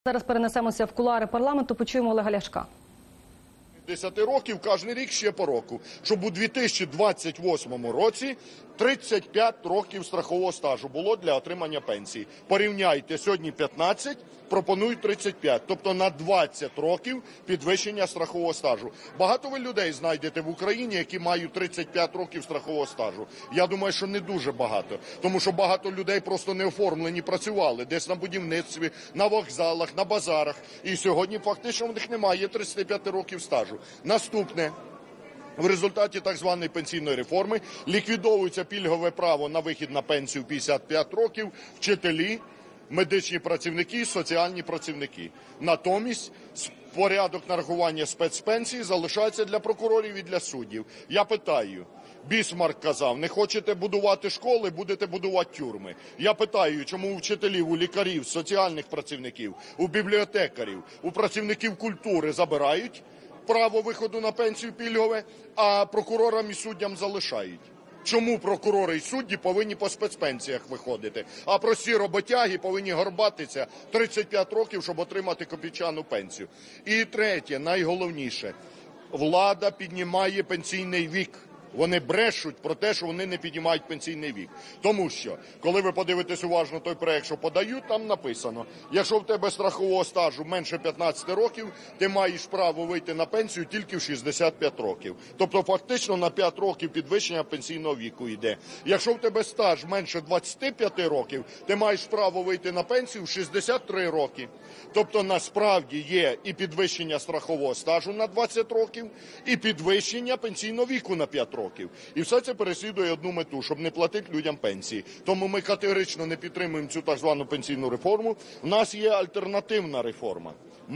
Зараз перенесемося в кулуари парламенту, почуємо Олега Ляшка. 10 років, кожен рік ще по року, щоб у 2028 році 35 років страхового стажу було для отримання пенсії. Порівняйте, сьогодні 15, пропонують 35, тобто на 20 років підвищення страхового стажу. Багато ви людей знайдете в Україні, які мають 35 років страхового стажу. Я думаю, що не дуже багато, тому що багато людей просто не оформлені, працювали десь на будівництві, на вокзалах, на базарах. І сьогодні фактично в них немає 35 років стажу. Наступне. В результаті так званої пенсійної реформи ліквідовується пільгове право на вихід на пенсію в 55 років вчителі, медичні працівники, соціальні працівники. Натомість порядок нарахування спецпенсії залишається для прокурорів і для суддів. Я питаю, Бісмарк казав, не хочете будувати школи, будете будувати тюрми. Я питаю, чому у вчителів, у лікарів, соціальних працівників, у бібліотекарів, у працівників культури забирають право виходу на пенсію пільгове, а прокурорам і суддям залишають? Чому прокурори і судді повинні по спецпенсіях виходити, а прості роботяги повинні горбатися 35 років, щоб отримати копійчану пенсію? І третє, найголовніше, влада піднімає пенсійний вік. Вони брешуть про те, що вони не піднімають пенсійний вік. Тому що, коли ви подивитесь уважно той проект, що подають, там написано, якщо в тебе страхового стажу менше 15 років, ти маєш право вийти на пенсію тільки в 65 років. Тобто фактично на 5 років підвищення пенсійного віку йде. Якщо в тебе стаж менше 25 років, ти маєш право вийти на пенсію в 63 роки. Тобто насправді є і підвищення страхового стажу на 20 років, і підвищення пенсійного віку на 5 років. І все це переслідує одну мету, щоб не платити людям пенсії. Тому ми категорично не підтримуємо цю так звану пенсійну реформу. У нас є альтернативна реформа.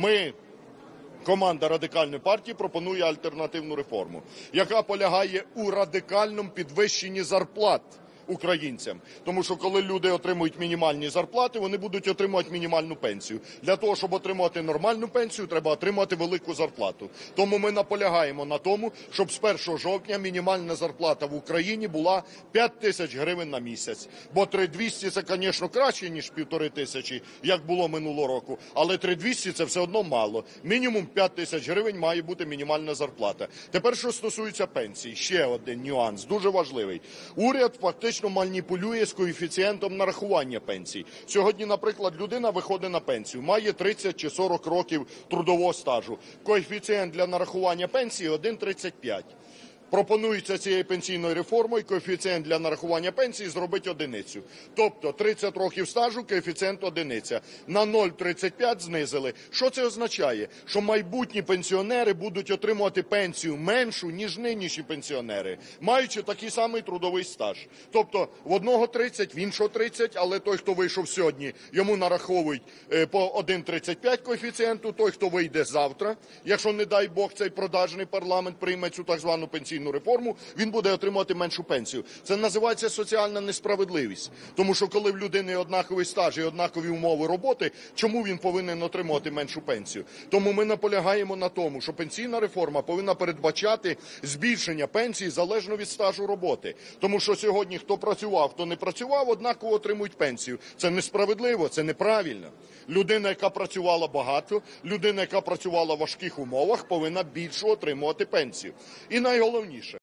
Команда Радикальної партії пропонує альтернативну реформу, яка полягає у радикальному підвищенні зарплат українцям. Тому що коли люди отримують мінімальні зарплати, вони будуть отримувати мінімальну пенсію. Для того, щоб отримати нормальну пенсію, треба отримати велику зарплату. Тому ми наполягаємо на тому, щоб з 1 жовтня мінімальна зарплата в Україні була 5 тисяч гривень на місяць. Бо 3200 – це, звісно, краще, ніж 1500, як було минулого року. Але 3200 – це все одно мало. Мінімум 5 тисяч гривень має бути мінімальна зарплата. Тепер, що стосується пенсії, ще один нюанс, дуже важливий. Уряд фактично маніпулює з коефіцієнтом нарахування пенсій. Сьогодні, наприклад, людина виходить на пенсію, має 30 чи 40 років трудового стажу. Коефіцієнт для нарахування пенсії 1,35. Пропонується цією пенсійною реформою коефіцієнт для нарахування пенсії зробити одиницю. Тобто 30 років стажу, коефіцієнт одиниця. На 0,35 знизили. Що це означає? Що майбутні пенсіонери будуть отримувати пенсію меншу, ніж нинішні пенсіонери, маючи такий самий трудовий стаж. Тобто в одного 30, в іншого 30, але той, хто вийшов сьогодні, йому нараховують по 1,35 коефіцієнту, той, хто вийде завтра, якщо, не дай Бог, цей продажний парламент прийме цю так звану пенсійну реформу, він буде отримувати меншу пенсію. Це називається соціальна несправедливість. Тому що коли в людини однаковий стаж і однакові умови роботи, чому він повинен отримувати меншу пенсію? Тому ми наполягаємо на тому, що пенсійна реформа повинна передбачати збільшення пенсії залежно від стажу роботи. Тому що сьогодні хто працював, хто не працював, однаково отримують пенсію. Це несправедливо, це неправильно. Людина, яка працювала багато, людина, яка працювала в важких умовах, повинна більше отримувати пенсію. І найголовніше,